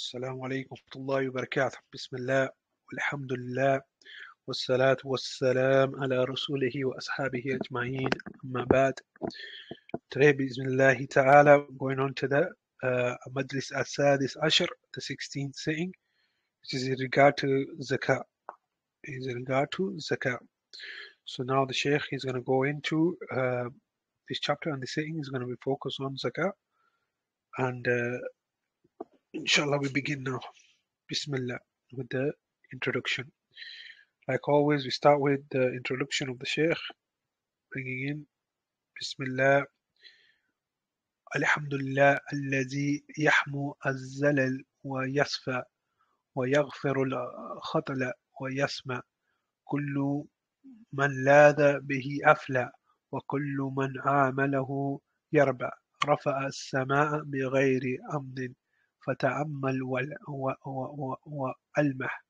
السلام عليكم ورحمة الله وبركاته. بسم الله والحمد لله والصلاة والسلام على رسوله وأصحابه أجمعين. أما بعد, today بإذن ta'ala going on to the Majlis Al-Sadis Ashar, the 16th sitting, which is in regard to Zakat. So now the Sheikh is going to go into this chapter, and the sitting is going to be focused on Zakat. And inshallah we begin now. Bismillah, with the introduction. Like always, we start with the introduction of the Shaykh, bringing in Bismillah, Alhamdulillah, الذي يحمو الزلل ويصفى ويغفر الخطل ويسمع كل من لاذ به أفلى وكل من عامله يربع رفع السماء بغير أمن فتأمل وألمح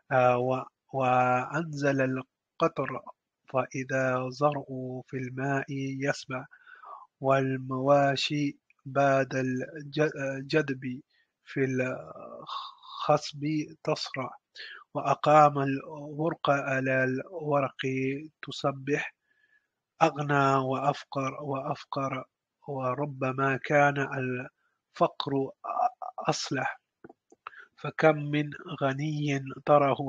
وأنزل القطر فإذا زرع في الماء يسبع والمواشي بعد الجدب في الخصب تصرع وأقام الورق على الورق تسبح أغنى وأفقر وربما كان الفقر أصلح فكم من غني تره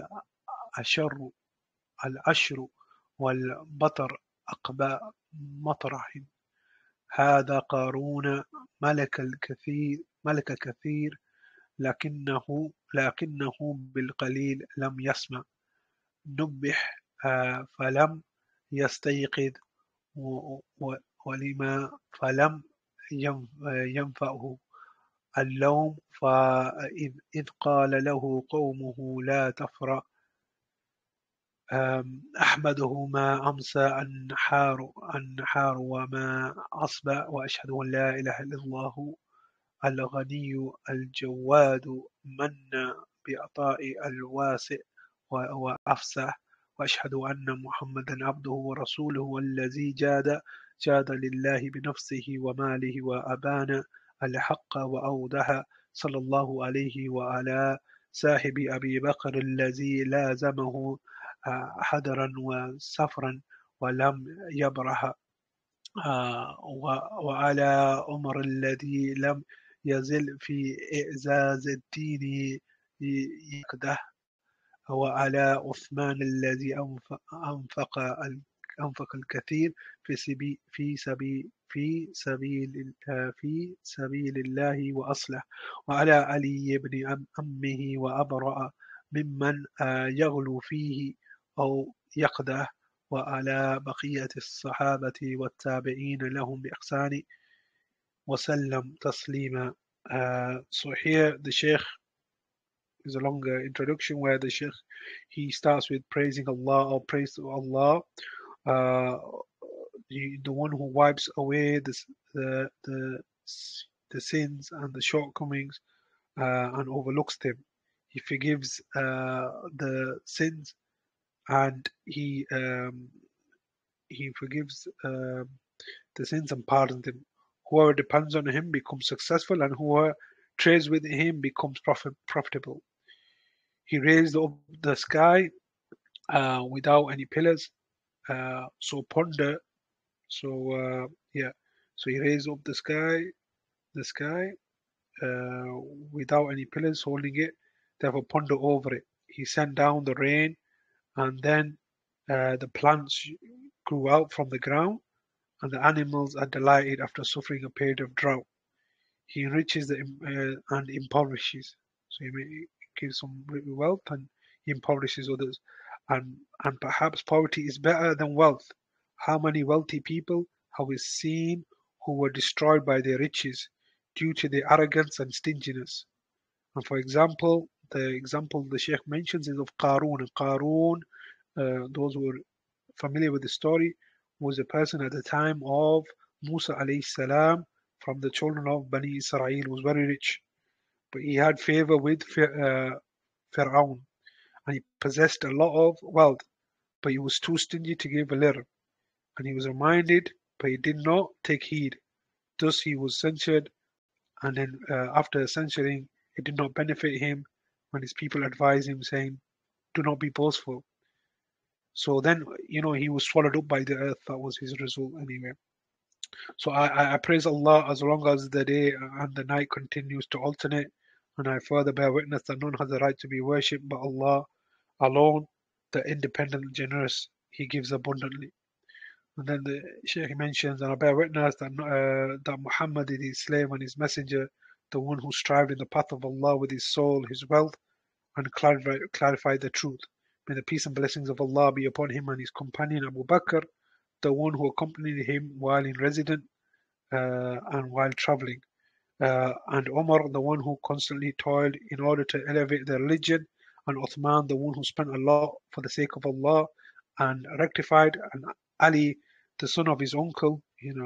العشر والبطر أقبى مطرح هذا قارون ملك كثير لكنه بالقليل لم يسمع نبح فلم يستيقظ ولما فلم ينفعه اللوم فإذ قال له قومه لا تفرح أحمده ما أمسى النحار وما أصبح وأشهد أن لا إله إلا الله الغني الجواد من بعطاء الواسع وأفسح وأشهد أن محمدا عبده ورسوله والذي جاد لله بنفسه وماله وأبان الحق وأودها صلى الله عليه وعلى صاحب أبي بكر الذي لازمه حذرا وسفرا ولم يبرح وعلى عمر الذي لم يزل في إعزاز الدين يقده وعلى عثمان الذي أنفق الكثير في سبيل الله وأصلح وعلى علي بن أمه وأبرأ ممن يغلو فيه أو يقده وعلى بقية الصحابة والتابعين لهم بإحسان وسلم تسليما. So here the Sheikh is a longer introduction where the Sheikh he starts with praising Allah or praise to Allah, the one who wipes away the sins and the shortcomings and overlooks them. He forgives the sins and he forgives the sins and pardons them. Whoever depends on him becomes successful, and whoever trades with him becomes profitable. He raised up the sky without any pillars. So he raised up the sky without any pillars holding it. Therefore, ponder over it. He sent down the rain, and then the plants grew out from the ground, and the animals are delighted after suffering a period of drought. He enriches and impoverishes. So he gives some wealth and he impoverishes others. And perhaps poverty is better than wealth. How many wealthy people have we seen who were destroyed by their riches due to their arrogance and stinginess? And for example, the example the Sheikh mentions is of Qarun. Qarun, those who are familiar with the story, was a person at the time of Musa alayhi salam from the children of Bani Israel, was very rich. But he had favor with Fir'aun, and he possessed a lot of wealth, but he was too stingy to give a little. And he was reminded, but he did not take heed. Thus he was censured, and then after censuring, It did not benefit him when his people advised him, saying, "Do not be boastful." So then, he was swallowed up by the earth. That was his result anyway. So I praise Allah as long as the day and the night continues to alternate, and I further bear witness that none has the right to be worshipped but Allah alone, the independent, generous. He gives abundantly. And then the Shaykh mentions, and I bear witness that Muhammad is his slave and his messenger, the one who strived in the path of Allah with his soul, his wealth, and clarified the truth. May the peace and blessings of Allah be upon him and his companion Abu Bakr, the one who accompanied him while in residence and while traveling, and Omar, the one who constantly toiled in order to elevate the religion, and Uthman, the one who spent a lot for the sake of Allah and rectified, and Ali, the son of his uncle,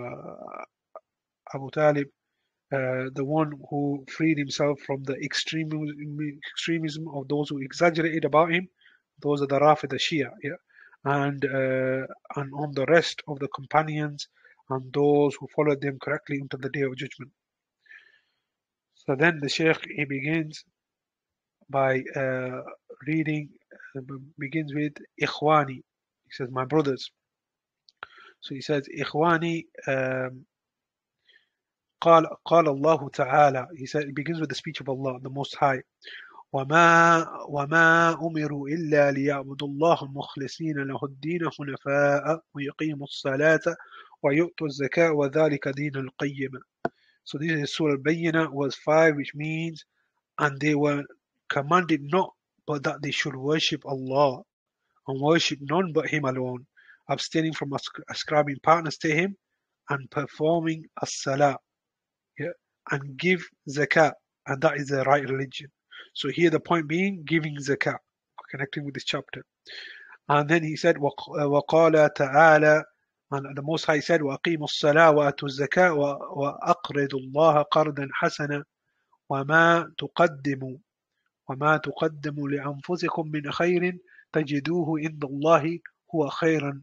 Abu Talib, the one who freed himself from the extremism of those who exaggerated about him. Those are the Rafida Shia, yeah, and on the rest of the companions and those who followed them correctly until the day of judgment. So then the Shaykh, he begins by reading, begins with Ikhwani. He says, my brothers. So he says, Ikhwani, قال الله تعالى. He said, it begins with the speech of Allah, the Most High. وما أمروا إلا ليعبدوا الله مخلصين له الدين حنفاء ويقيموا الصلاة ويؤتوا الزكاة وذلك دين القيم. So this is Surah Al-Bayyinah, verse 5, which means, and they were commanded not but that they should worship Allah and worship none but Him alone, abstaining from ascribing partners to Him and performing as-salah, yeah, and give zakah, and that is the right religion. So here the point being giving zakah, connecting with this chapter. And then he said, وَقَالَ تَعَالَى, and the Most High said, وَأَقِيمُوا الصَّلَاةَ وَآتُوا الزَّكَاةَ وَأَقْرِضُوا اللَّهَ قَرْضًا حَسَنًا وما تقدموا لأنفسكم من خير تجدوه عند الله هو خيرا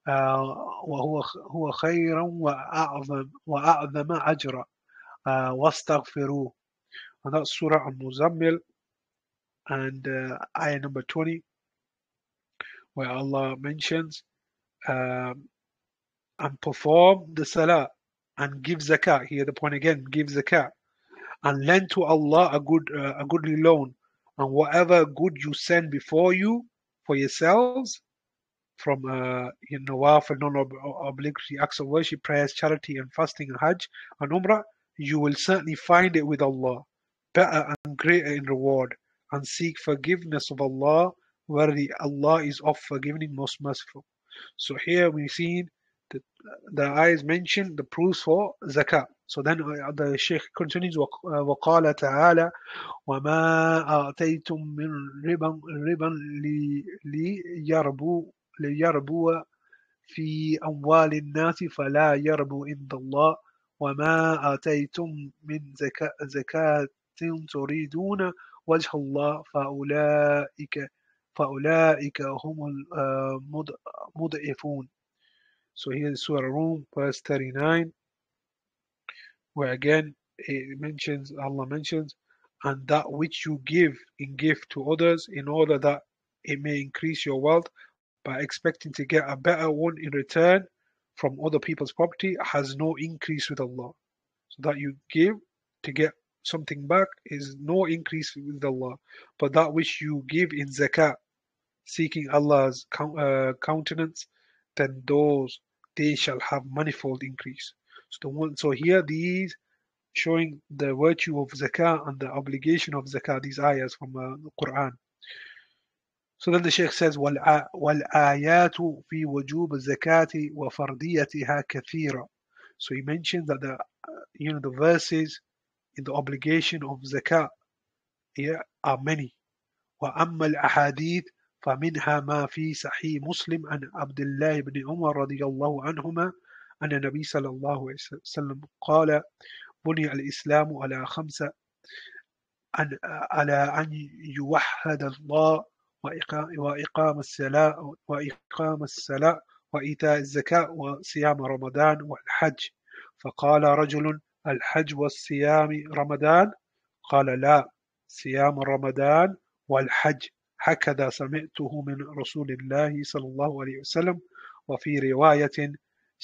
وهو خيرا وأعظم أجرا واستغفروه. And that's Surah Al-Muzammil, and ayah number 20, where Allah mentions and perform the salah and give zakah. Here the point again, give zakah and lend to Allah a goodly loan, and whatever good you send before you for yourselves from nawafil, non-obligatory acts of worship, prayers, charity, and fasting, and hajj, and umrah, you will certainly find it with Allah, better and greater in reward, and seek forgiveness of Allah, worthy Allah is of forgiving, most merciful. So here we've seen that the ayahs mentioned the proofs for zakah. So then the Shaykh continues, وقال تعالى وما آتيتم من ربا ليربو في أموال الناس فلا يربو عند الله وما آتيتم من زكاة تريدون وجه الله فأولئك هم المضعفون. So here is Surah Rum, verse 39, where again Allah mentions, and that which you give in gift to others in order that it may increase your wealth by expecting to get a better one in return from other people's property has no increase with Allah. So that you give to get something back is no increase with Allah. But that which you give in zakah, seeking Allah's countenance, then they shall have manifold increase. So here these showing the virtue of zakah and the obligation of zakah, these ayahs from the Quran. So then the Shaykh says, وَالْآيَاتُ فِي وُجُوبِ الزَّكَاةِ وَفَرْضِيَّتِهَا كَثِيرًا. So he mentions that the verses in the obligation of zakah are many. وَأَمَّا الْأَحَادِيث فمنها ما في صحيح مسلم عن عبد الله بن عمر رضي الله عنهما أن النبي صلى الله عليه وسلم قال بني الإسلام على خمسة على أن يوحد الله وإقام الصلاة وإيتاء الزكاة وصيام رمضان والحج. فقال رجل الحج والصيام رمضان؟ قال لا. صيام رمضان والحج هكذا سمعته من رسول الله صلى الله عليه وسلم. وفي رواية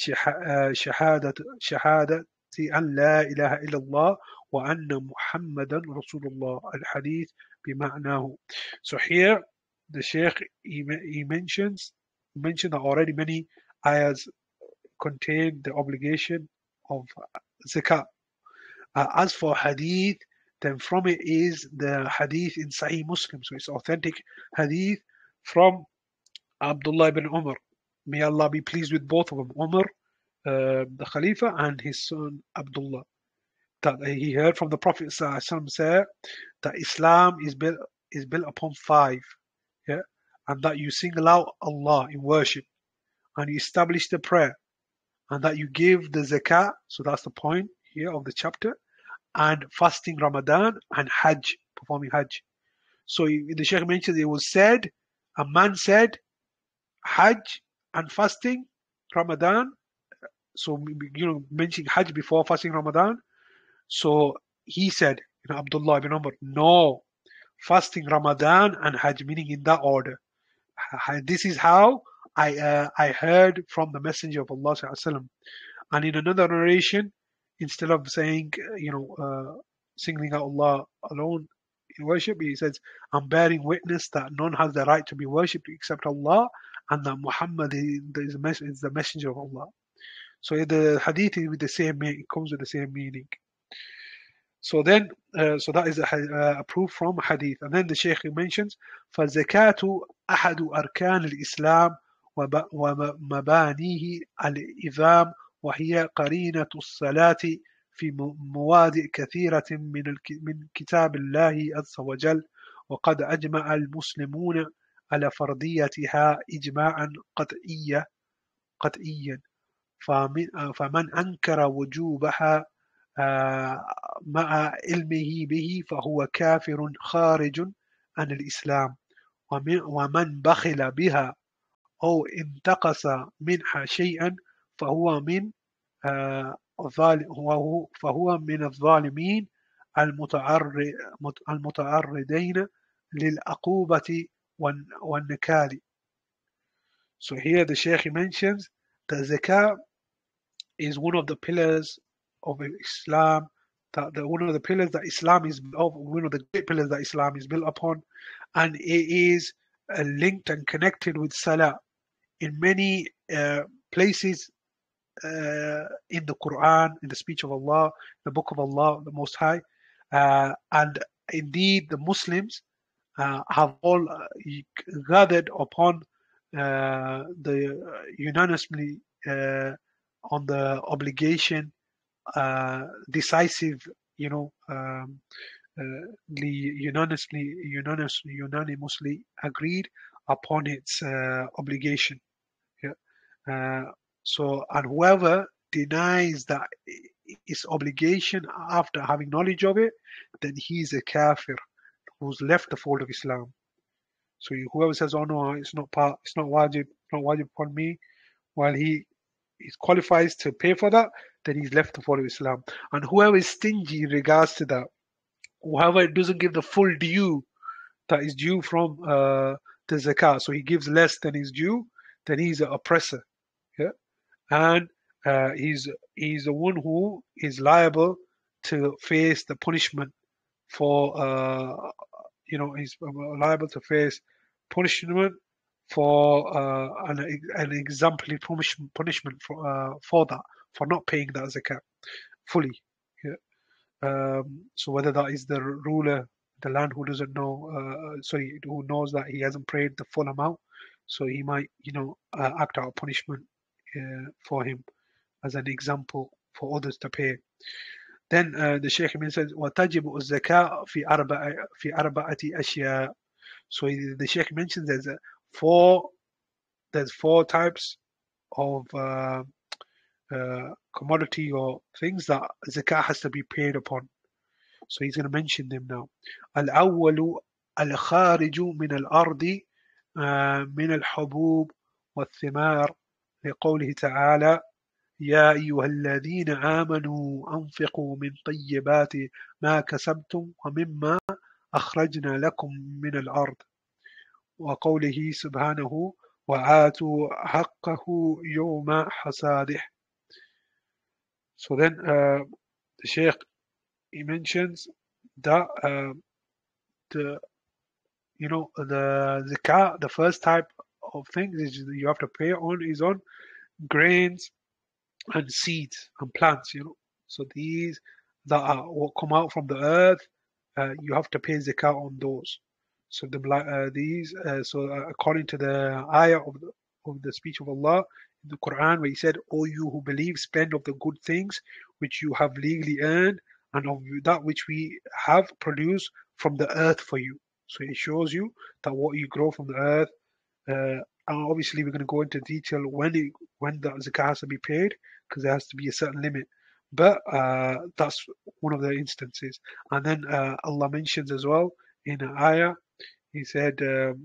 شهادة أن لا إله إلا الله وأن محمدا رسول الله. الحديث بمعناه. So here the Sheikh he mentioned that already many ayahs contain the obligation of zakat. As for hadith, then from it is the hadith in Sahih Muslim. So it's authentic hadith from Abdullah ibn Umar. May Allah be pleased with both of them, Umar, the Khalifa, and his son Abdullah. That he heard from the Prophet ﷺ say that Islam is built upon 5, yeah, and that you single out Allah in worship, and you establish the prayer, and that you give the zakat. So that's the point here of the chapter, and fasting Ramadan and Hajj, performing Hajj. So the Shaykh mentions it was said, a man said, Hajj and fasting Ramadan. So mentioning Hajj before fasting Ramadan. So he said, Abdullah ibn Umar, no, fasting Ramadan and Hajj, meaning in that order. This is how I heard from the Messenger of Allah sallallahu alaihi wasallam. And in another narration, instead of saying, singling out Allah alone in worship, he says, I'm bearing witness that none has the right to be worshipped except Allah, and that Muhammad is the messenger of Allah. So the hadith is with the same meaning, it comes with the same meaning. So then, so that is a proof from hadith. And then the Shaykh mentions, فَالزَّكَاةُ أَحَدُ أَرْكَانِ الْإِسْلَامِ وَمَبَانِيهِ الْإِذَامِ وهي قرينة الصلاة في مواد كثيرة من كتاب الله عز وجل. وقد أجمع المسلمون على فرضيتها إجماعا قطعيا. فمن أنكر وجوبها مع علمه به فهو كافر خارج عن الإسلام. ومن بخل بها أو انتقص منها شيئا فهو من الظالمين المتعرضين للعقوبة والنكال. So here the Shaykh mentions that zakah is one of the pillars of Islam, one of the pillars that Islam is one of the great pillars that Islam is built upon, and it is linked and connected with Salah in many places in the Quran, in the speech of Allah, the book of Allah, the Most High, and indeed the Muslims have all gathered upon unanimously on the obligation, decisive, unanimously agreed upon its obligation. Yeah. So, and whoever denies that its obligation after having knowledge of it, then he is a kafir who's left the fold of Islam. So whoever says, "Oh no, it's not wajib upon me," while he qualifies to pay for that, then he's left the fold of Islam. And whoever is stingy in regards to that, whoever doesn't give the full due that is due from the zakah, so he gives less than his due, then he's an oppressor. Yeah, and he's the one who is liable to face the punishment for he's liable to face punishment for an exemplary punishment for that, for not paying that zakat fully. Yeah. So whether that is the ruler, the land who doesn't know, who knows that he hasn't paid the full amount, so he might act out punishment for him as an example for others to pay. Then the Shaykh says, وَتَجِبُ الزَّكَاء فِي أَرْبَعَةِ أَشْيَاء. So the Shaykh mentions there's four types of commodity or things that zakah has to be paid upon. So he's going to mention them now. الأول الخارج من الأرض من الحبوب والثمار لقوله تعالى يا أيها الذين آمنوا أنفقوا من طيبات ما كسبتم ومما أخرجنا لكم من الأرض وقوله سبحانه وآتوا حقه يوم حصاده. So then the Shaykh, he mentions that the the zakah, the first type of things is you have to pay on is on grains and seeds and plants, So these that are what come out from the earth, you have to pay zakah on those. So according to the ayah of the speech of Allah in the Quran, where He said, "O you who believe, spend of the good things which you have legally earned, and of that which we have produced from the earth for you." So it shows you that what you grow from the earth, and obviously we're going to go into detail when the zakah has to be paid, because there has to be a certain limit. But that's one of the instances. And then Allah mentions as well in an ayah, He said,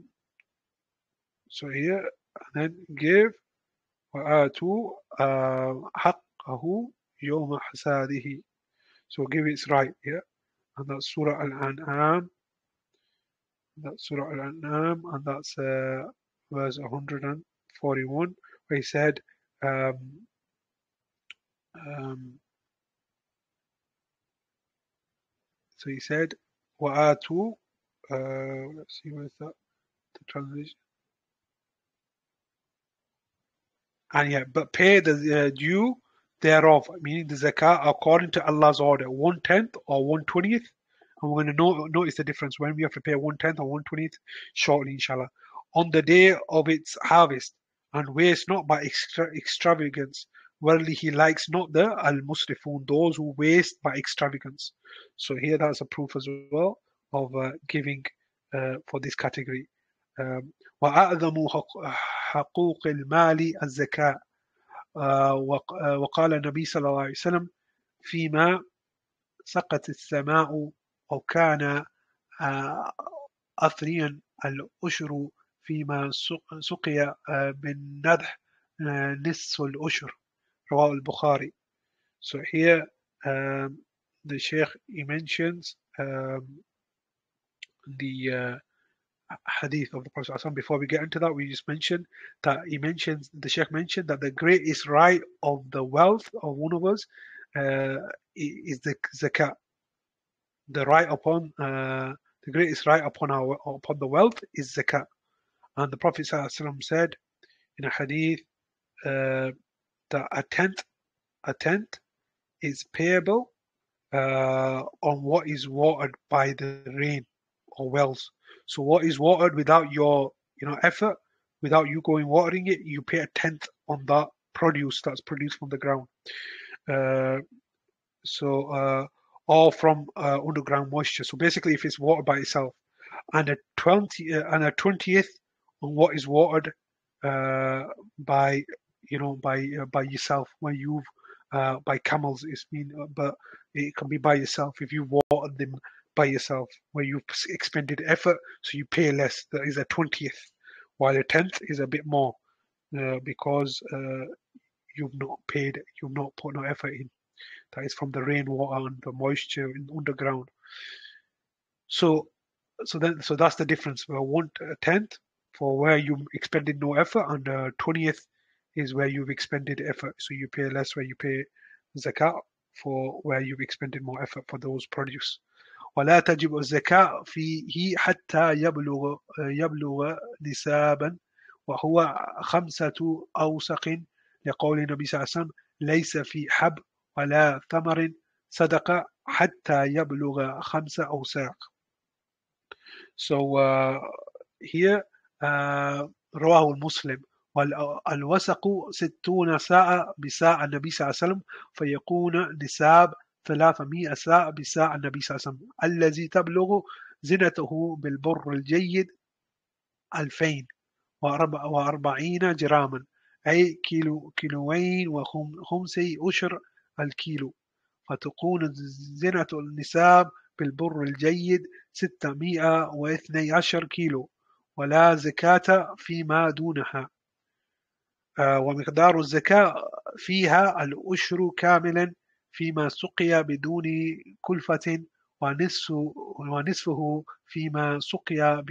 so here, and then give وَآتُوا حَقَّهُ يَوْمَ حَسَادِهِ. So give its right, yeah. And that's Surah Al-An'am. That's Surah Al-An'am, and that's verse 141, where He said, so He said, وَآتُوا, let's see, where's that, the translation. And yeah, but pay the due thereof, meaning the zakah according to Allah's order, 1/10 or 1/20th. And we're going to notice the difference when we have to pay 1/10 or 1/20th shortly, inshallah. On the day of its harvest, and waste not by extravagance. Verily, He likes not the al-musrifun, those who waste by extravagance. So here that's a proof as well of giving for this category. وأعظم حقوق المال الزكاة. وقال النبي صلى الله عليه وسلم فيما سقت السماء أو كان أثريا الأشر فيما سقي بالندح نصف الأشر. رواه البخاري. So here the Sheikh, he mentions the hadith of the Prophet ﷺ. Before we get into that, we just mentioned that the Sheikh mentioned that the greatest right of the wealth of one of us is the zakat. The right upon the greatest right upon the wealth is zakat. And the Prophet ﷺ said in a hadith that a tenth is payable on what is watered by the rain or wells. So what is watered without your effort, without you going watering it, you pay a tenth on that produce that's produced from the ground. Or from underground moisture. So basically, if it's watered by itself, and a 20th on what is watered by yourself, when you've by camels, but it can be by yourself if you watered them by yourself, where you've expended effort, so you pay less. That is a 20th, while a 10th is a bit more because you've not put no effort in. That is from the rainwater and the moisture in underground. So that's the difference. 1/10 for where you expended no effort, and 20th is where you've expended effort. So you pay less where you pay zakat for where you've expended more effort for those produce. ولا تجب الزكاة فيه حتى يبلغ نسابا وهو 5 أوسق لقول النبي صلى الله عليه وسلم ليس في حب ولا ثمر صدقة حتى يبلغ 5 أوساق. So here رواه المسلم والوسق 60 ساعة بساع النبي صلى الله عليه وسلم فيكون نساب 300 ساعة بساع النبي صلى الله عليه وسلم الذي تبلغ زنته بالبر الجيد 2040 جراما أي كيلوين وخمسي أشر الكيلو فتكون زنة النساب بالبر الجيد 612 كيلو ولا زكاة فيما دونها ومقدار الزكاة فيها الأشر كاملا فيما سقي بدون كلفة ونصفه فيما سقي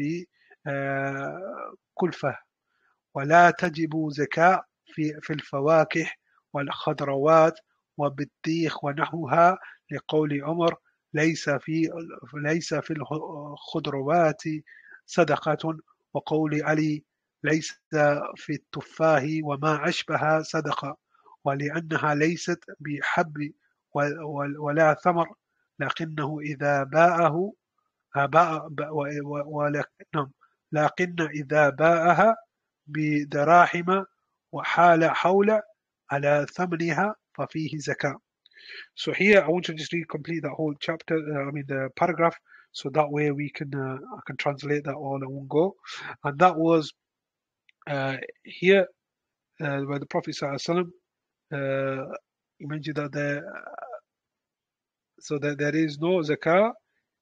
بكلفة. ولا تجب زكاة في الفواكه والخضروات وبالطيخ ونحوها، لقول عمر: ليس في الخضروات صدقة. وقول علي: ليس في التفاح وما أشبه صدقة، ولأنها ليست بحب ولا ثمر، لكنه إذا باعه لكن إذا باعها بدراهم وحال حول على ثمنها ففيه زكاة. So here I want to just read complete that whole chapter, the paragraph, so that way we can I can translate that all in one go. And that was here where the Prophet ﷺ, he mentioned that there is no zakah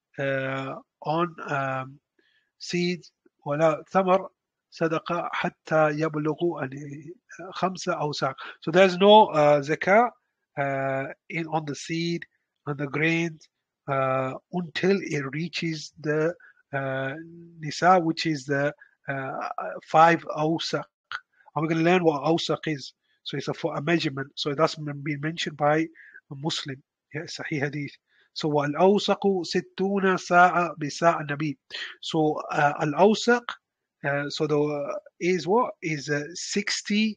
on seeds ولا ثمر صدقة حتى يبلغوا 5 أوساق. So there's no zakah on the seed and the grains until it reaches the nisa, which is the 5 awsaq. And we're going to learn what awsaq is. So it's a measurement. So that's been mentioned by a Muslim. Yeah, Sahih Hadith. So al-awsaq 60 sa'a bi sa'a nabi. So al-awsaq, so the is what is 60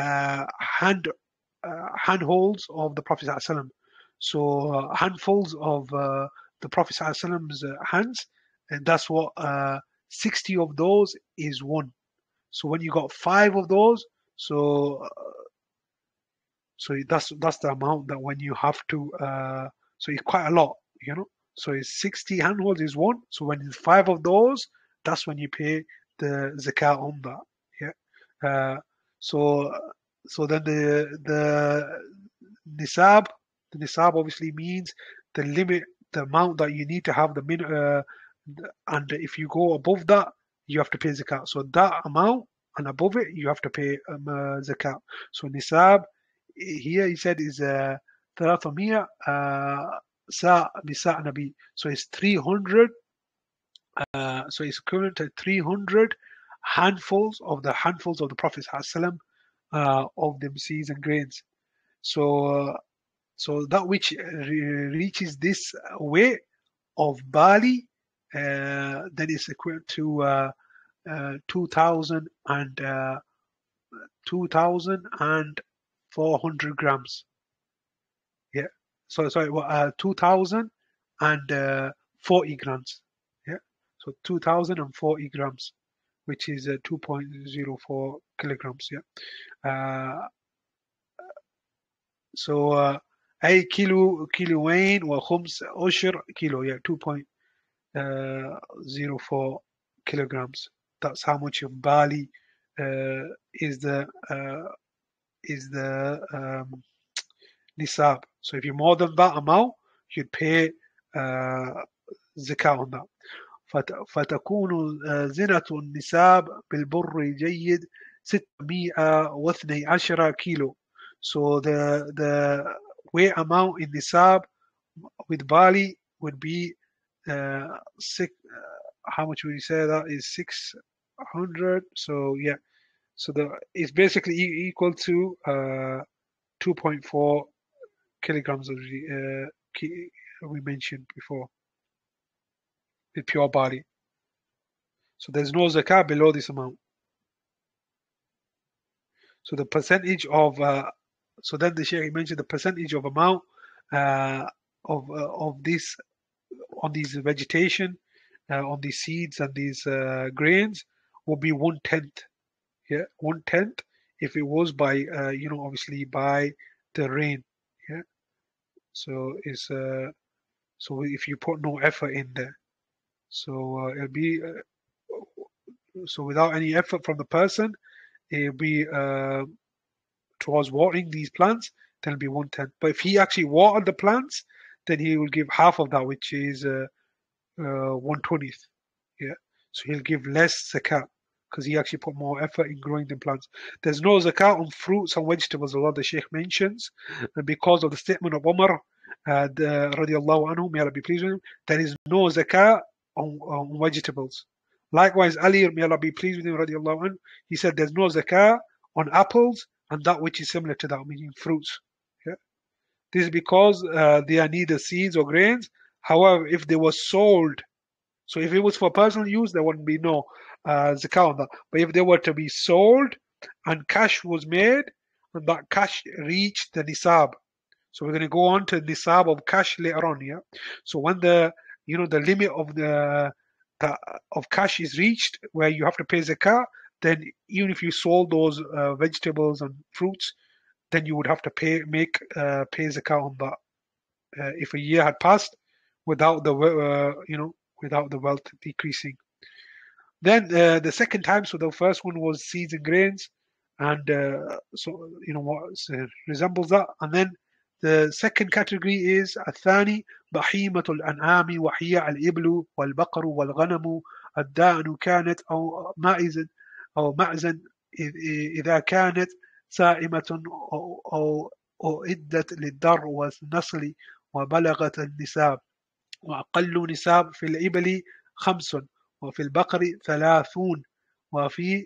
handholds of the Prophet ﷺ. So handfuls of the Prophet ﷺ's hands, and that's what 60 of those is one. So when you got 5 of those, so that's the amount that when you have to. So it's quite a lot, you know. So it's 60 handholds is one. So when it's 5 of those, that's when you pay the zakat on that. Yeah. So then the nisab obviously means the limit, the amount that you need to have and if you go above that, you have to pay zakat. So that amount and above it, you have to pay zakat. So nisab here he said is 300 sa' bisa' nabi. So it's 300. So it's equivalent to 300 handfuls of the Prophet ﷺ, of them seeds and grains. So that which reaches this weight of barley, then it's equivalent to 2,400 grams. Yeah. So sorry, 2,040 grams. Yeah. So 2,040 grams, which is 2.04 kilograms. Yeah. So أي كيلوين وخمس عشر كيلو. Yeah, 2.04 kilograms. That's how much of barley is the nisab. So if you're more than that amount, you'd pay zakat on that. فتكون زنة النساب بالبر جيد 612 كيلو. So the weight amount in nisab with barley would be how much would you say that is? 600. So yeah, so it's basically equal to 2.4 kilograms of we mentioned before with pure barley. So there's no zakat below this amount. So the percentage of so then the Shaykh mentioned the percentage of amount of this on these vegetation, on these seeds and these grains will be 1/10. Yeah, 1/10 if it was by obviously by the rain. Yeah. So it's so if you put no effort in there, so it'll be so without any effort from the person, it'll be towards watering these plants, then it'll be 1/10. But if he actually watered the plants, then he will give half of that, which is 1/20. Yeah, so he'll give less zakat because he actually put more effort in growing the plants. There's no zakat on fruits and vegetables, a lot the Sheikh mentions, because of the statement of Umar, radiallahu anhu, may Allah be pleased with him, there is no zakah on vegetables. Likewise, Ali, may Allah be pleased with him, radiallahu anhu, he said there's no zakah on apples and that which is similar to that, meaning fruits. Yeah? This is because they are neither seeds or grains. However, if they were sold, so if it was for personal use, there wouldn't be no zakah on that. But if they were to be sold and cash was made, and that cash reached the nisab. So we're going to go on to nisab of cash later on, yeah. So when the the limit of the of cash is reached, where you have to pay zakah, then even if you sold those vegetables and fruits, then you would have to pay zakah on that if a year had passed without the without the wealth decreasing. Then the second time, so the first one was seeds and grains, and so what resembles that. And then the second category is الثاني بهيمة الأنعام وهي الإبل والبقر والغنم الدائن كانت أو معزا إذا كانت سائمة أو أعدت للدر والنسل وبلغت النساب. وأقل نساب في الإبل 5 وفي البقر 30 وفي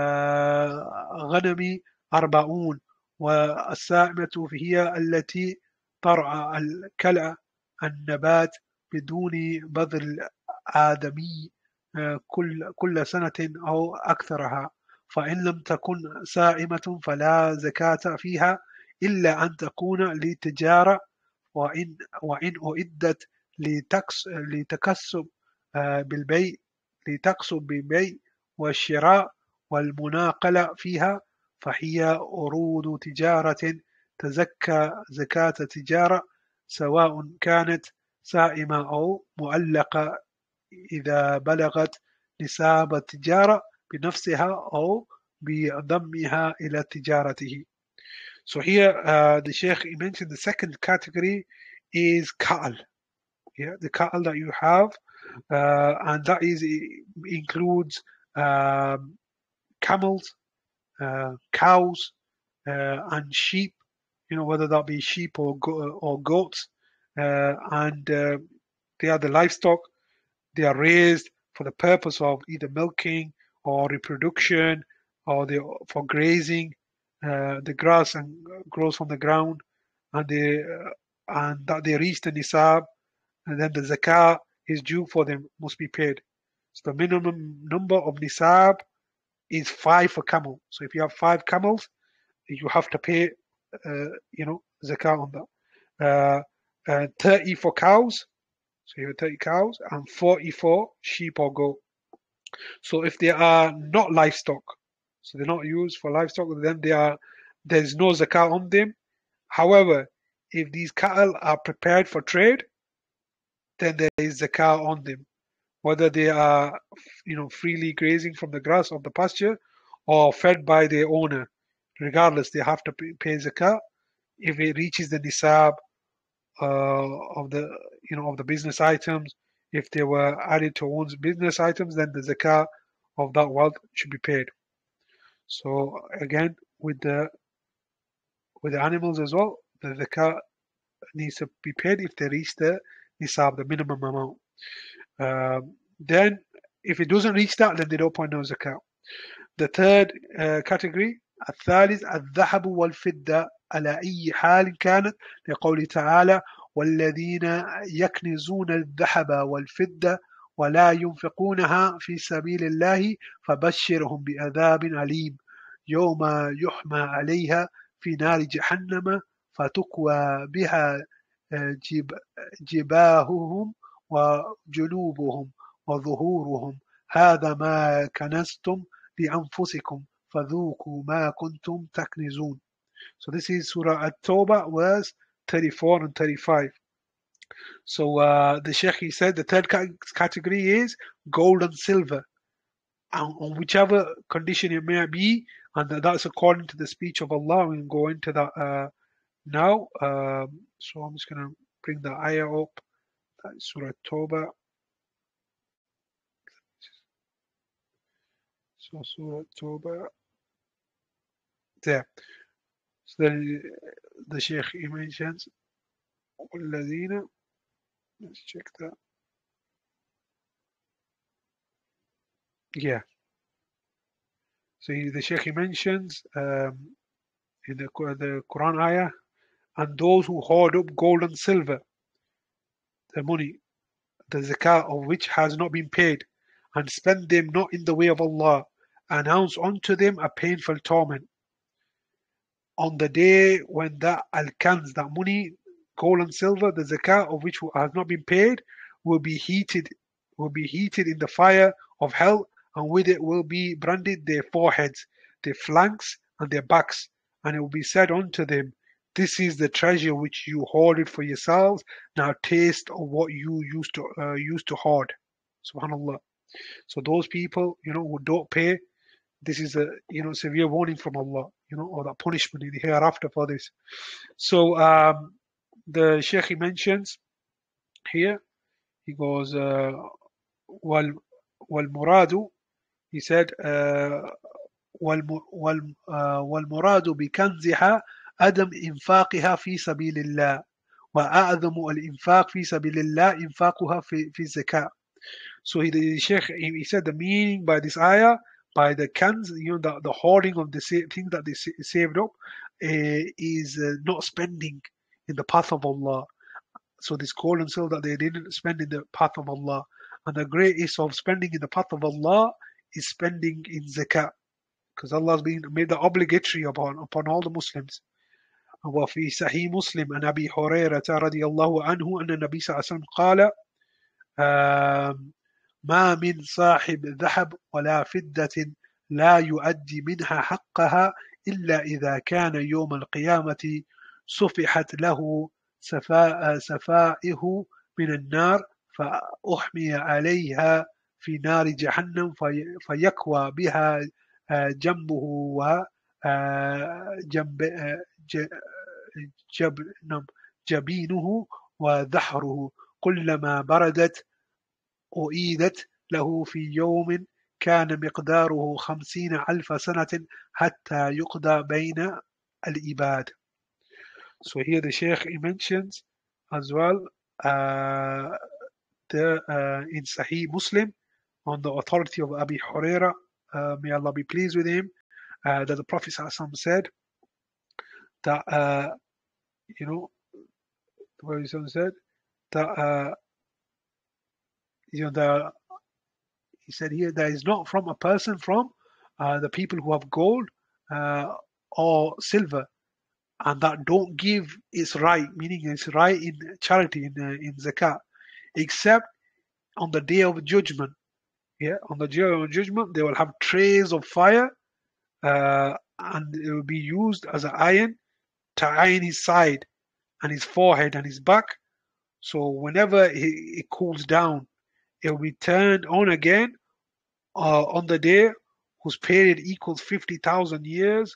غنم 40 والسائمة هي التي ترعى الكلأ النبات بدون بذل آدمي كل سنة أو أكثرها، فإن لم تكن سائمة فلا زكاة فيها إلا أن تكون لتجارة، وإن أعدت لتكسب بالبيع والشراء والمناقلة فيها فهي عروض تجارة تزكى زكاة تجارة سواء كانت سائمة أو معلقة إذا بلغت نساب التجارة بنفسها أو بضمها إلى تجارته. So here the Sheikh mentioned the second category is cattle. Yeah, the cattle that you have, and that includes camels, cows, and sheep. Whether that be sheep or goats, and they are the livestock. They are raised for the purpose of either milking or reproduction, or for grazing. The grass and grows from the ground, and that they reach the nisab, and then the zakah is due for them, must be paid. So the minimum number of nisab is 5 for camel. So if you have 5 camels, you have to pay, zakah on that. 30 for cows, so you have 30 cows, and 40 for sheep or goat. So if they are not livestock, so they're not used for livestock, then there's no zakah on them. However, if these cattle are prepared for trade, then there is zakah on them, whether they are freely grazing from the grass of the pasture or fed by their owner. Regardless, they have to pay zakah if it reaches the nisab of the business items. If they were added to one's business items, then the zakah of that wealth should be paid. So again, with the animals as well, the zakah needs to be paid if they reach the nisab, the minimum amount. Then if it doesn't reach that, then they don't pay no zakah. The third category, الثالث الذهب والفضة على أي حال كانت، لقوله تعالى والذين يكنزون الذهب والفضة ولا ينفقونها في سبيل الله فبشرهم بعذاب أليم يوم يحمى عليها في نار جهنم فتكوى بها جباههم وجنوبهم وظهورهم هذا ما كنزتم لأنفسكم فذوقوا ما كنتم تكنزون. So this is Surah At-Tawbah, verse 34 and 35. So the Sheikh, he said the third category is gold and silver, on whichever condition it may be, and that's according to the speech of Allah. We'll go into that now. So I'm just going to bring the ayah up. That's Surah At-Tawbah. So Surah At-Tawbah. There. So then the Sheikh, he mentions والذين, let's check that. Yeah. So the Sheikh, he mentions in the Quran ayah, and those who hoard up gold and silver, the money, the zakah of which has not been paid, and spend them not in the way of Allah, announce unto them a painful torment. On the day when that al-kanz, that money, gold and silver, the zakah of which has not been paid, will be heated in the fire of hell, and with it will be branded their foreheads, their flanks, and their backs. And it will be said unto them, this is the treasure which you hoarded for yourselves. Now taste of what you used to hoard. Subhanallah. So those people, who don't pay, this is a severe warning from Allah, or that punishment in the hereafter for this. So the Sheikh, he mentions here, he goes, wal muradu, he said, والمراد بكنزها عدم إنفاقها في سبيل الله وأعظم الإنفاق في سبيل الله إنفاقها في الزكاة. So the Sheikh, he said the meaning by this ayah, by the kanz, the hoarding of the things that they saved up, is not spending in the path of Allah. So this gold and silver that they didn't spend in the path of Allah. And the greatest of spending in the path of Allah is spending in zakah, because Allah has made that obligatory upon all the Muslims. وفي صحيح مسلم عن أبي هريرة رضي الله عنه أن النبي صلى الله عليه وسلم قال ما من صاحب ذهب ولا فضة لا يؤدي منها حقها إلا إذا كان يوم القيامة صفحت له سفائه من النار فأحمي عليها في نار جهنم فيكوى بها جنبه جبينه وظهره كلما بردت أعيدت له في يوم كان مقداره 50,000 سنة حتى يقضى بين العباد. So here the Sheikh, he mentions as well in Sahih Muslim, on the authority of Abi Huraira, may Allah be pleased with him, that the Prophet ﷺ said that, what he said, that, he said here, that is not from a person from the people who have gold or silver, and that don't give its right, meaning its right in charity, in zakat, except on the day of judgment. Yeah, on the day of judgment, they will have trays of fire, and it will be used as an iron to iron his side and his forehead and his back. So whenever it cools down, it will be turned on again on the day whose period equals 50,000 years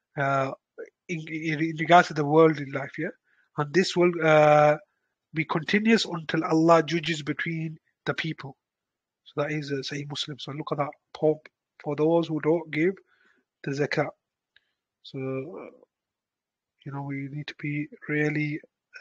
in regards to the worldly life. Yeah, and this will be continuous until Allah judges between the people. So that is Sahih Muslim. So look at that, for those who don't give the zakat. So we need to be really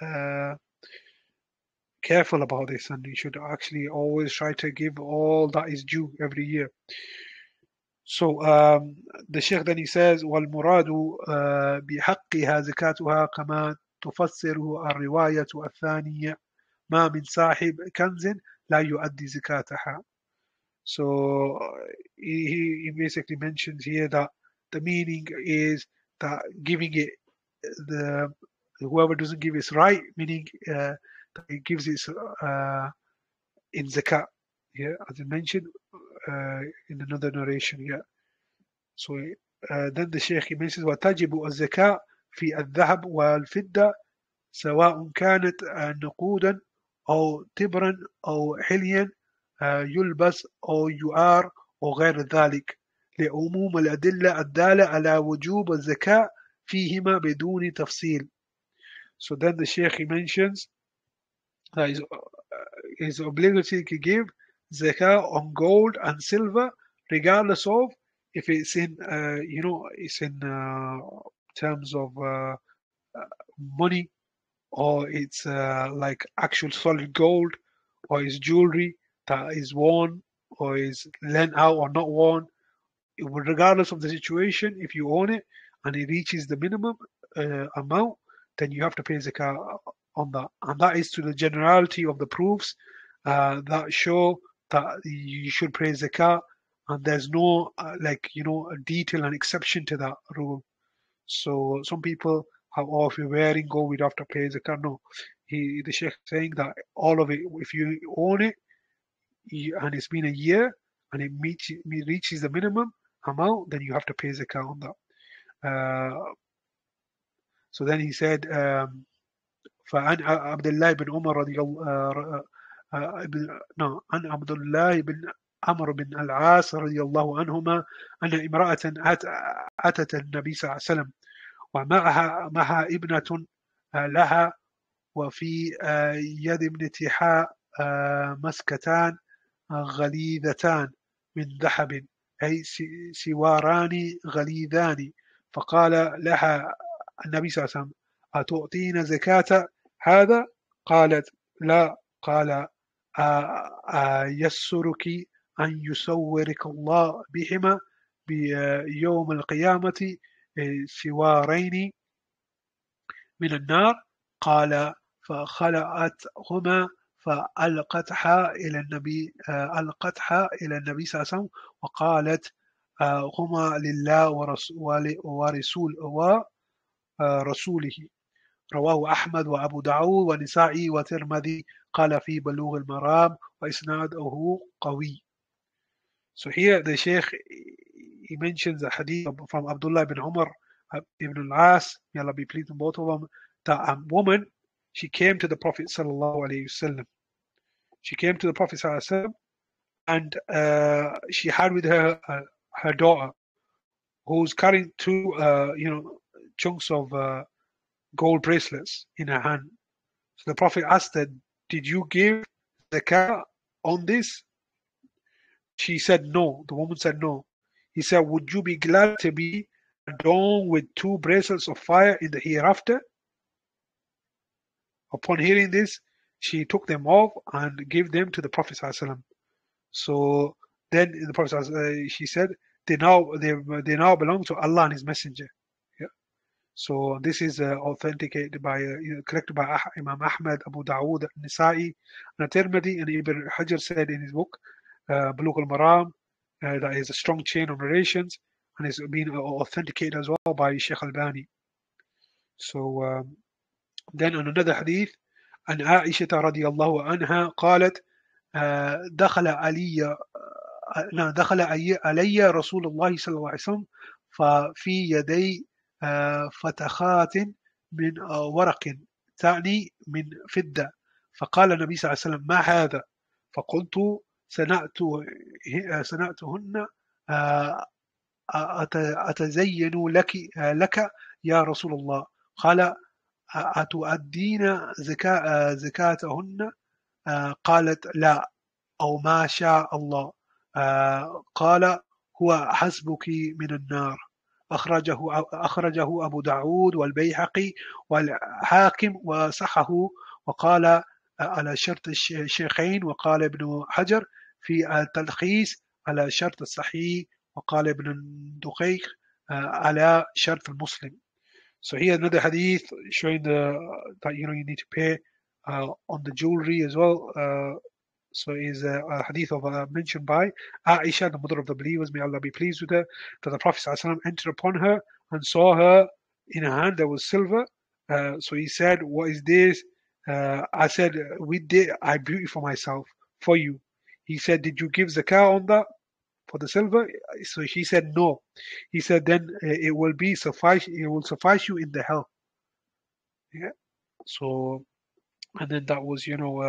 careful about this, and we should actually always try to give all that is due every year. So the Sheikh then he says, وَالْمُرَادُ بِحَقِّهَا زَكَاتُهَا كَمَا تفسره الرواية الثانية ما من صاحب كنز لا يؤدي زكاتها. So he basically mentions here that the meaning is that giving it, whoever doesn't give his right, meaning that he gives it in zakat, yeah, as I mentioned in another narration. Yeah. So then the Sheikh, he mentions وتجب الزكاة في الذهب والفضة سواء كانت نقودا أو تبرا أو حليا يلبس أو يؤار أو غير ذلك لعموم الأدلة الدالة على وجوب الزكاة فيهما بدون تفصيل. So then the Sheikh, he mentions that is obligatory to give zakah on gold and silver, regardless of if it's in it's in terms of money, or it's like actual solid gold, or it's jewelry that is worn or is lent out or not worn. Regardless of the situation, if you own it and it reaches the minimum amount, then you have to pay zakah on that. And that is to the generality of the proofs that show that you should pay zakah, and there's no a detail and exception to that rule. So some people have, oh, if you're wearing gold, we'd have to pay zakah. No, the sheikh saying that all of it, if you own it and it's been a year and it reaches the minimum amount, then you have to pay zakah on that. So then he said, فعن عبد الله بن عمر رضي الله عن عبد الله بن عمرو بن العاص رضي الله عنهما أن امرأة أتت النبي صلى الله عليه وسلم ومعها ابنة لها، وفي يد ابنتها مسكتان غليظتان من ذهب، أي سواران غليظان. فقال لها النبي صلى الله عليه وسلم: أتعطين زكاة هذا؟ قالت: لا. قال: يسرك أن يصورك الله بهما بيوم القيامة سوارين من النار. قال: فخلعتهما فألقتها إلى النبي صلى الله عليه وسلم وقالت: هما لله ورسوله. رواه أحمد وأبو داود والنسائي والترمذي. قال في بلوغ المرام وإسناده قوي. So here the Shaykh, he mentions a hadith from Abdullah ibn Umar ibn al-As, may Allah be pleased with both of them, that a woman, she came to the Prophet sallallahu alaihi wasallam. She came to the Prophet sallallahu alaihi wasallam, and she had with her her daughter, who's carrying two chunks of gold bracelets in her hand. So the Prophet asked her, "Did you give zakah on this?" She said no. The woman said no. He said, "Would you be glad to be adorned with two bracelets of fire in the hereafter?" Upon hearing this, she took them off and gave them to the Prophet ﷺ. So then the Prophet she said, they now belong to Allah and His Messenger. Yeah. So this is authenticated by collected by Imam Ahmad, Abu Dawood, Nisa'i, and Tirmidhi, and Ibn Hajar said in his book Bulugh al-Maram that is a strong chain of narrations, and it's been authenticated as well by Sheikh Albani. So then on another hadith, عن عائشة رضي الله عنها قالت: دخل علي رسول الله صلى الله عليه وسلم ففي يدي فتخات من ورق، تعني من فضة. فقال النبي صلى الله عليه وسلم: ما هذا؟ فقلت: صنعتهن أتزين لك يا رسول الله. قال: أتؤدين زكاتهن؟ قالت: لا، أو ما شاء الله. قال: هو حسبك من النار. أخرجه أبو داود والبيهقي والحاكم وصححه، وقال على شرط الشيخين، وقال ابن حجر في التلخيص على شرط الصحيح، وقال ابن الدقيق على شرط المسلم. So here another hadith showing that you need to pay on the jewelry as well. So is a hadith of mentioned by Aisha, the mother of the believers, may Allah be pleased with her, that the Prophet ﷺ entered upon her and saw her in her hand there was silver. So he said, "What is this?" I said, I bought it for myself, for you. He said, "Did you give zakah on that, for the silver?" So she said, "No." He said, "Then it will suffice you in the hell." Yeah. So, and then that was,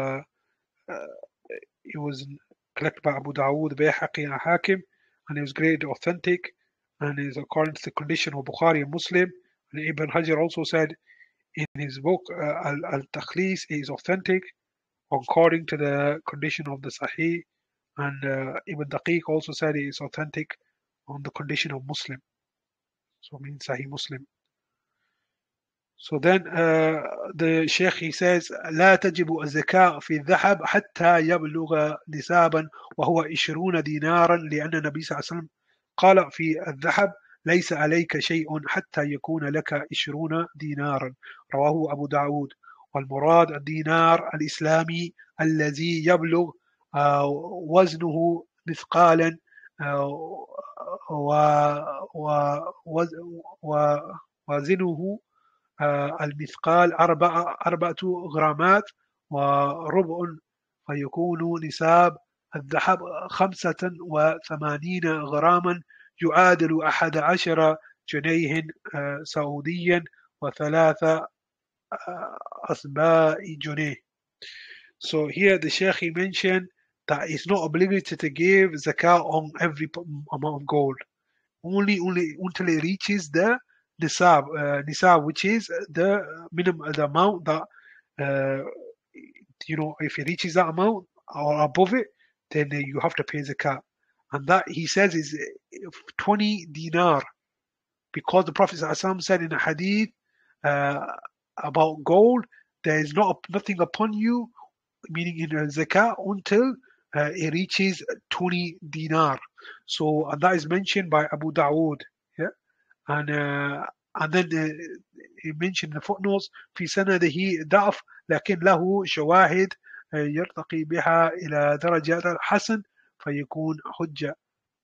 it was collected by Abu Dawood, Bayhaqi, and Hakim, and it was graded authentic, and is according to the condition of Bukhari and Muslim. And Ibn Hajar also said in his book Al-Takhlis, it is authentic according to the condition of the Sahih, and Ibn Daqiq also said it is authentic on the condition of Muslim. So it means Sahih Muslim. So then the Sheikh he says لا تجب الزكاة في الذهب حتى يبلغ نسابا وهو 20 دينارا لأن النبي صلى الله عليه وسلم قال في الذهب ليس عليك شيء حتى يكون لك 20 دينارا رواه أبو داود والمراد الدينار الإسلامي الذي يبلغ وزنه مثقالا ووزنه المثقال 4 غرامات وربع فيكون نساب الذهب 85 غراما يعادل 11 جنيه سعوديا وثلاثة أصباع جنيه. So here the Sheikh he mentioned that it's not obligated to give zakah on every amount of gold. Only until it reaches the nisab, which is the minimum, the amount that if it reaches that amount or above it, then you have to pay zakat. And that he says is 20 dinar, because the Prophet ﷺ said in a hadith about gold, there is nothing upon you, meaning in zakat, until it reaches 20 dinar. So, and that is mentioned by Abu Dawood. Yeah, and then he mentioned in the footnotes في سنده ضعف لكن له شواهد يرتقي بها إلى درجة الحسن فيكون حجة.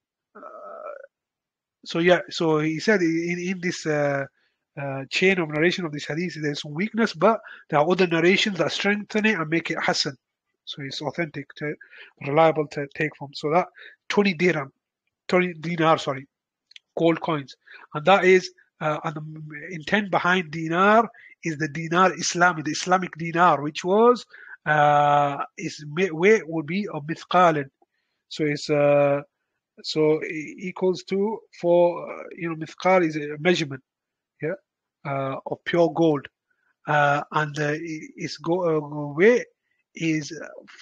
So yeah, so he said in this chain of narration of this hadith, there's some weakness, but there are other narrations that strengthen it and make it hasan. So it's authentic, reliable to take from. So that 20 dinar, gold coins, and that is and the intent behind dinar is the dinar Islami, the Islamic dinar, which was its weight would be a mithqalan. So it's so equals to mithqal is a measurement, yeah, of pure gold, and its weight is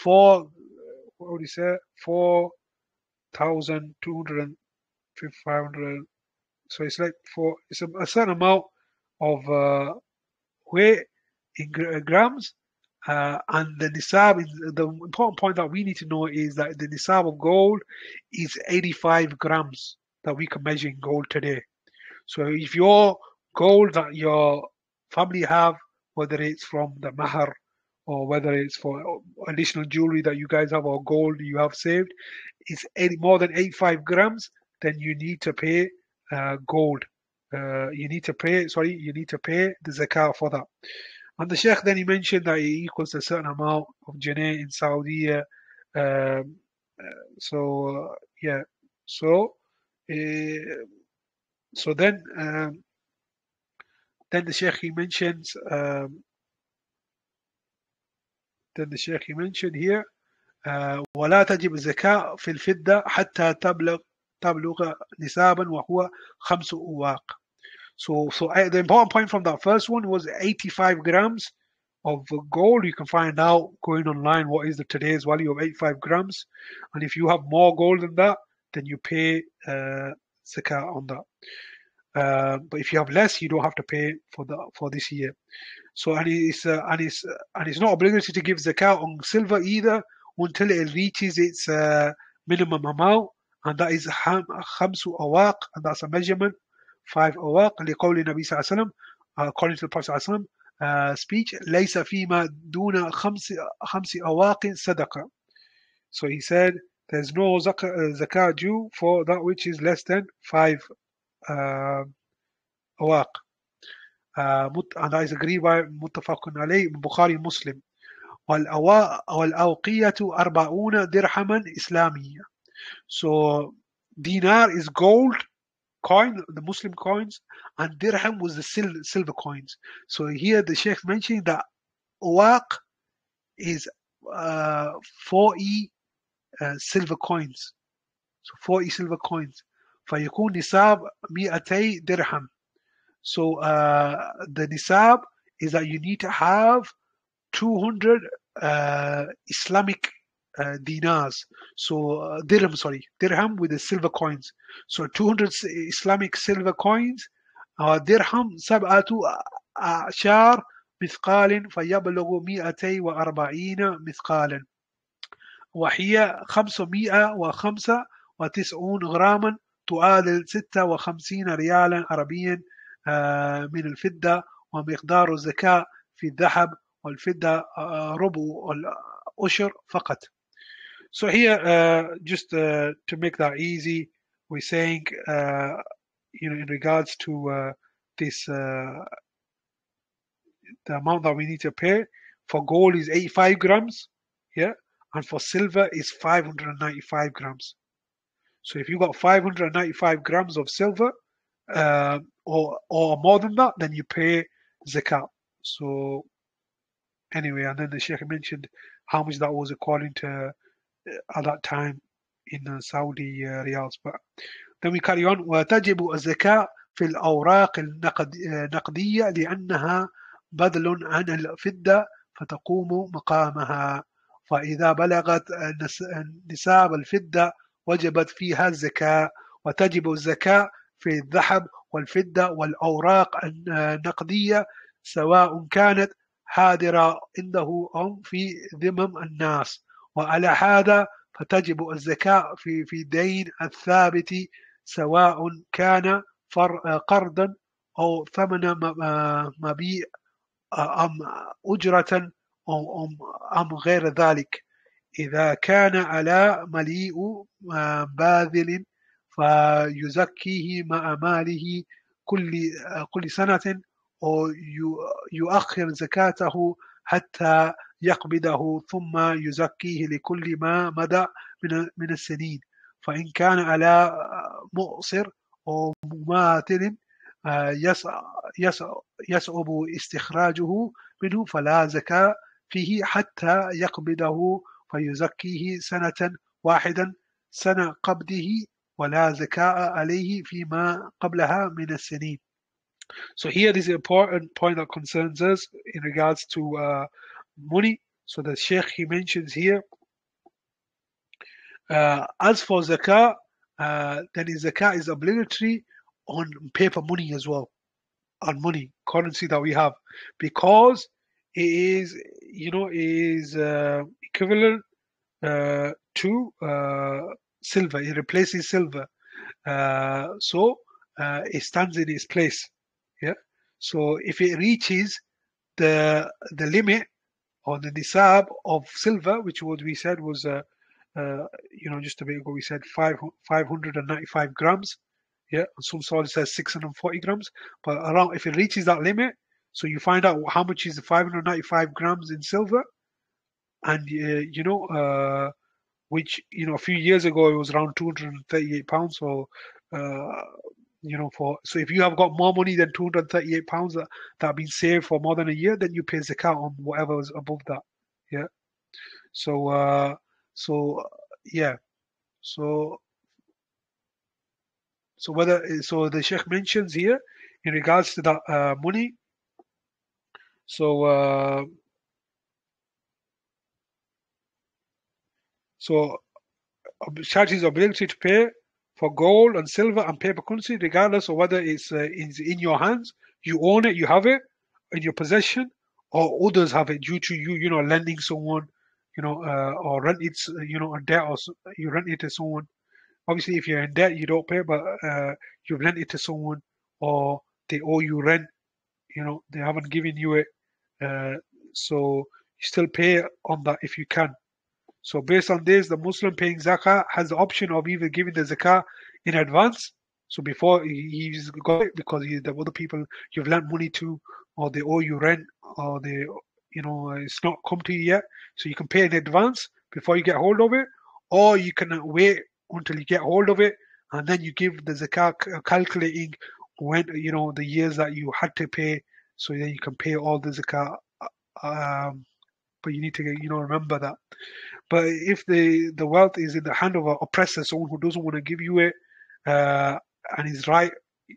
4,200. So it's like it's a certain amount of weight in grams, and the nisab. The important point that we need to know is that the nisab of gold is 85 grams that we can measure in gold today. So if your gold that your family have, whether it's from the mahar or whether it's for additional jewelry that you guys have or gold you have saved, is more than 85 grams, then you need to pay gold. You need to pay the zakah for that. And the Sheikh then he mentioned that it equals a certain amount of Janeh in Saudi. Yeah. So then the Sheikh he mentions here ولا تجب الزكاة في الفضة حتى تبلغ نسابا وهو 5 أواق. So the important point from that first one was 85 grams of gold. You can find out going online what is the today's value of 85 grams, and if you have more gold than that, then you pay zakat on that. But if you have less, you don't have to pay for this year. So and it's not obligatory to give zakat on silver either until it reaches its minimum amount, and that is 5 awaq, and that's a measurement. 5 awaq لقول النبي صلى الله عليه وسلم, according to the Prophet صلى الله عليه وسلم speech, ليس فيما دون 5 أواق صدقة. So he said there's no zakat due for that which is less than 5 awaq. And that is agreed by متفق عليه Bukhari Muslim. والأوقية 40 درهما إسلامية. So dinar is gold coin, the Muslim coins, and dirham was the silver coins. So here the Sheikh mentioning that awaq is 40 silver coins. So 40 silver coins. فيكون نساب 200 dirham. So the nisab is that you need to have 200 Islamic dinars. So dirham with the silver coins. So 200 Islamic silver coins. Dirham 7 أعشار مثقال فيبلغ 240 مثقالا، وهي 595 غراما تعادل 56 ريالا عربيا من الفضة. ومقدار الزكاة في الذهب والفضة ربع العشر فقط. So here, just to make that easy, we're saying, in regards to this, the amount that we need to pay for gold is 85 grams, yeah, and for silver is 595 grams. So if you got 595 grams of silver, or more than that, then you pay zakat. So anyway, and then the Sheikh mentioned how much that was according to at that time in Saudi riyals. But then we carry on. وتجب الزكاة في الأوراق النقدية لأنها بدل عن الفضة فتقوم مقامها. فإذا بلغت نساب الفضة وجبت فيها الزكاة. وتجب الزكاة في الذهب والفضة والأوراق النقدية سواء كانت حاضرة عنده أو في ذمم الناس. وعلى هذا فتجب الزكاة في الدين الثابت سواء كان قرضا أو ثمن مبيع أم أجرة أم غير ذلك. إذا كان على مليء باذل فيزكيه مع ماله كل سنة أو يؤخر زكاته حتى يقبضه ثم يزكيه لكل ما مدى من السنين. فإن كان على مؤصر أو مماثل يصعب استخراجه منه فلا زكاة فيه حتى يقبضه فيزكيه سنة واحدة سنة قبضه ولا زكاة عليه فيما قبلها من السنين. So here this is an important point that concerns us in regards to money. So the Sheikh, he mentions here, as for zakah, then zakah is obligatory on paper money as well, on money, currency that we have, because it is, equivalent to silver. It replaces silver. So it stands in its place. Yeah. So if it reaches the limit or the nisab of silver, which what we said was just a bit ago we said 595 grams. Yeah, some sources says 640 grams, but around, if it reaches that limit, so you find out how much is 595 grams in silver, and which a few years ago it was around 238 pounds. So so if you have got more money than 238 pounds that have been saved for more than a year, then you pay zakat on whatever is above that. Yeah. So yeah. So the Sheikh mentions here in regards to that money. So charity is obligatory to pay for gold and silver and paper currency, regardless of whether it's in your hands, you own it, you have it in your possession, or others have it due to you, lending someone, or rent it, a debt, or you rent it to someone. Obviously, if you're in debt, you don't pay, but you've lent it to someone, or they owe you rent, they haven't given you it, so you still pay on that if you can. So based on this, the Muslim paying zakah has the option of either giving the zakah in advance, so before he's got it, because the other people you've lent money to, or they owe you rent, or they, it's not come to you yet, so you can pay in advance before you get hold of it, or you can wait until you get hold of it, and then you give the zakah, calculating when, the years that you had to pay, so then you can pay all the zakah. But you need to remember that. But if the wealth is in the hand of an oppressor, someone who doesn't want to give you it, and is right,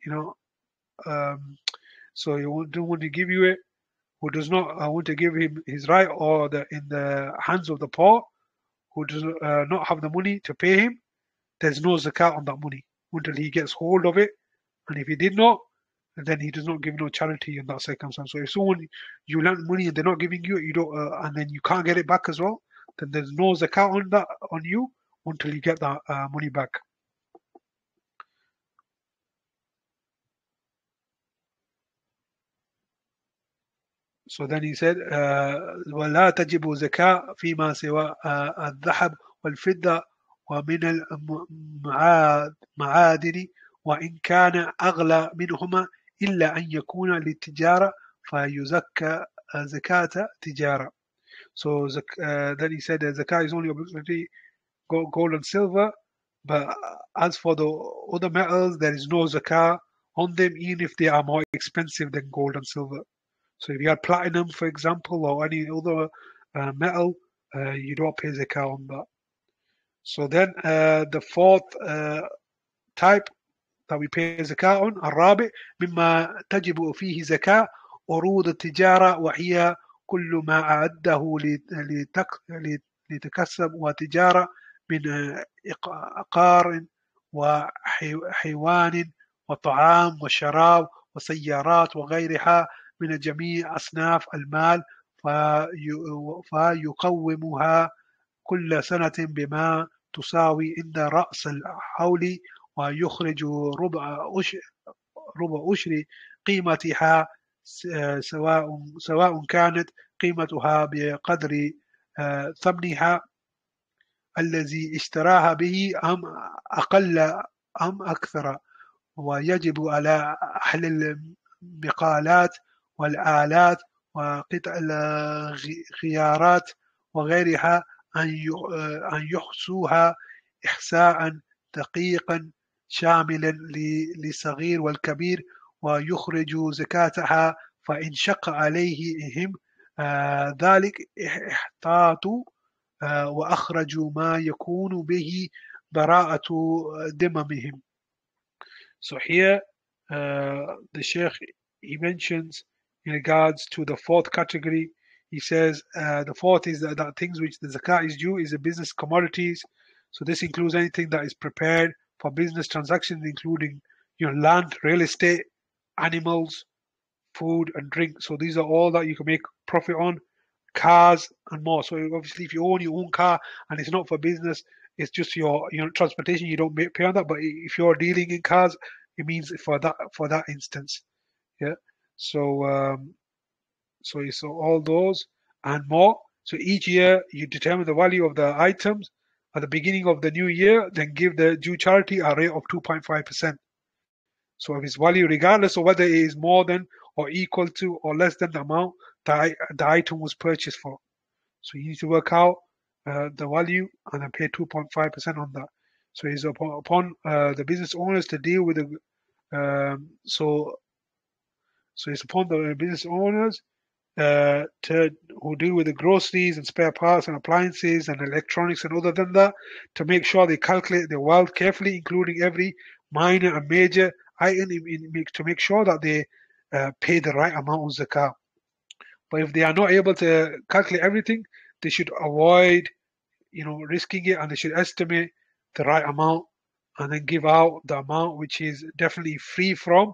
so you don't want to give you it, who does not want to give him his right, or in the hands of the poor, who does not have the money to pay him, there's no zakat on that money until he gets hold of it. And if he did not, then he does not give no charity in that circumstance. So if someone you lend money and they're not giving you, you don't, and then you can't get it back as well, then there's no zakat on that on you until you get that money back. So then he said, ولا تجب زكاة فيما سوى الذهب والفضة ومن المعادن وإن كان أغلى منهما إلا أن يكون للتجارة فيزكى زكاة تجارة. So then he said zakah is only obligatory gold and silver, but as for the other metals, there is no zakah on them, even if they are more expensive than gold and silver. So if you had platinum, for example, or any other metal, you don't pay zakah on that. So then the fourth type that we pay zakah on, الرابع مما تجب فيه زكاة عروض التجارة وهي كل ما أعده لتكسب وتجارة من عقار وحيوان وطعام وشراب وسيارات وغيرها من جميع أصناف المال فيقومها كل سنة بما تساوي عند رأس الحول ويخرج ربع أشر قيمتها سواء كانت قيمتها بقدر ثمنها الذي اشتراها به أم أقل أم أكثر. ويجب على أهل المقالات والآلات وقطع الغيارات وغيرها أن يحصوها إحصاء دقيقا شاملا للصغير والكبير ويخرجوا زكاتها فإن شق عليهم ذلك احتاطوا وأخرجوا ما يكون به براءة ذممهم. So here the Sheikh, he mentions in regards to the fourth category, he says the fourth is that things which the zakat is due is the business commodities. So this includes anything that is prepared for business transactions, including land, real estate, animals, food and drink. So these are all that you can make profit on, cars and more. So obviously if you own your own car and it's not for business, it's just your transportation, you don't pay on that. But if you're dealing in cars, it means for that instance. Yeah. So so all those and more. So each year you determine the value of the items at the beginning of the new year, then give the due charity a rate of 2.5%. So if its value, regardless of whether it is more than or equal to or less than the amount that the item was purchased for. So you need to work out the value and then pay 2.5% on that. So it's upon the business owners to deal with the so it's upon the business owners who deal with the groceries and spare parts and appliances and electronics and other than that, to make sure they calculate their wealth carefully, including every minor and major item, to make sure that they pay the right amount of zakah. But if they are not able to calculate everything, they should avoid risking it, and they should estimate the right amount and then give out the amount which is definitely free from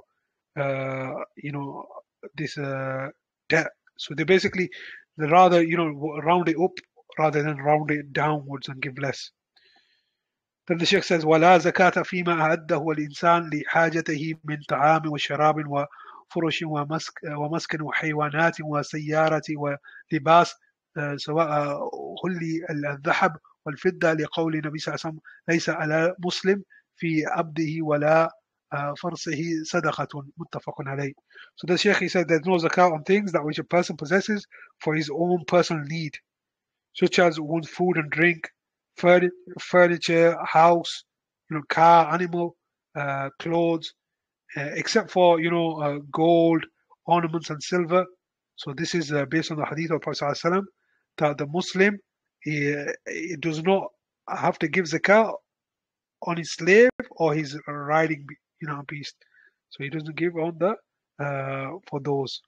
this debt. So they basically rather round it up rather than round it downwards and give less. Then the Sheikh says, وَلَا زَكَاةَ فِيمَا أَعَدَّهُ الْإِنسَانُ لِحَاجَتِهِ مِنْ طَعَامٍ وَشَرَابٍ وفرش ومسكن وحيوانات وسيارة ولباس سواء هل الذهب والفضة لقول النبي صلى الله عليه وسلم ليس على مسلم في عبده ولا فرسه صدقة متفق عليه. So the Sheikh, he said there's no zakat on things that which a person possesses for his own personal need, such as one's food and drink, furniture, house, car, animal, clothes, except for gold, ornaments and silver. So this is based on the hadith of Prophet ﷺ, that the Muslim he does not have to give zakat on his slave or his riding beast. So he doesn't give on the for those.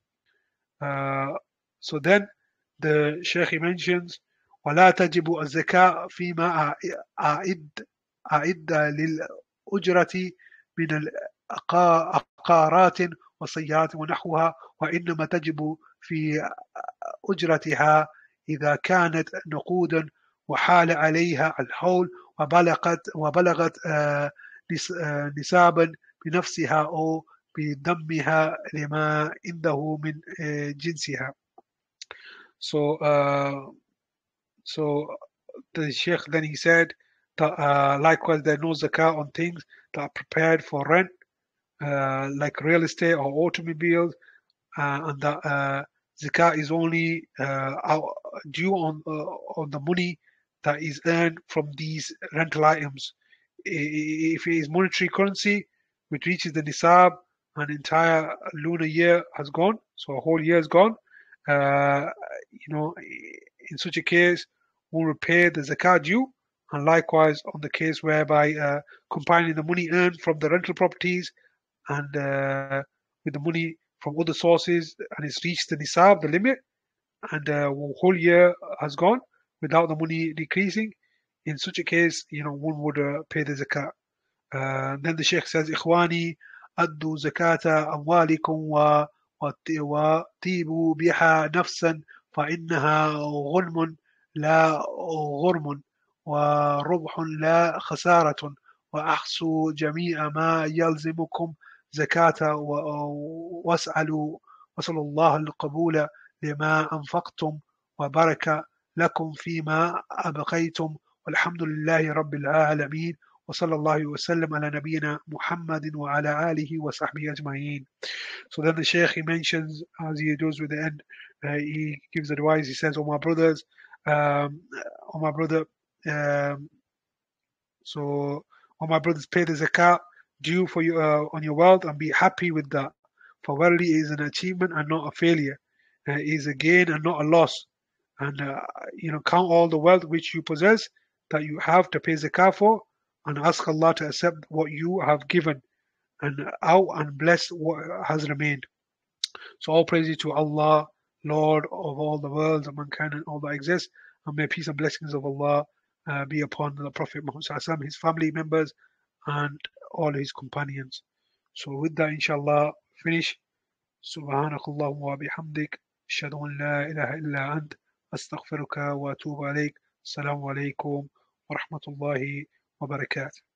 So then the Shaykh mentions ولا تجب الزكاة فيما أعد للأجرة من العقارات وسيارة ونحوها، وإنما تجب في أجرتها إذا كانت نقودا وحال عليها الحول وبلغت نسابا بنفسها أو بدمها لما عنده من جنسها. So the Sheikh then he said that likewise there are no zakah on things that are prepared for rent, like real estate or automobiles, and that zakah is only due on the money that is earned from these rental items. If it is monetary currency which reaches the nisab, an entire lunar year has gone, so a whole year is gone. In such a case, will repay the zakat due, and likewise on the case whereby combining the money earned from the rental properties and with the money from other sources, and it's reached the nisab, the limit, and the whole year has gone without the money decreasing. In such a case, one would pay the zakat. Then the Sheikh says, إخواني أدوا زكاة أموالكم وطيبوا بها نفسا فإنها غنم لا غرم وربح لا خسارة، وأحصوا جميع ما يلزمكم زكاة واسألوا الله القبول لما أنفقتم وبارك لكم فيما أبقيتم، والحمد لله رب العالمين، وصلى الله وسلم على نبينا محمد وعلى آله وصحبه أجمعين. So then the Shaykh, he mentions, as he does with the end, he gives advice. He says, "Oh my brothers, oh my brother, so oh my brothers, pay the zakat due for you on your wealth and be happy with that. For verily it is an achievement and not a failure. It is a gain and not a loss. And count all the wealth which you possess that you have to pay zakat for, and ask Allah to accept what you have given and out and bless what has remained. So all praise to Allah, Lord of all the worlds and mankind and all that exists, and may peace and blessings of Allah be upon the Prophet Muhammad, his family members, and all his companions. So with that, inshallah, finish. سبحانك اللهم وبحمدك أشهد أن لا إله إلا أنت أستغفرك وأتوب إليك. السلام عليكم ورحمة الله وبركاته.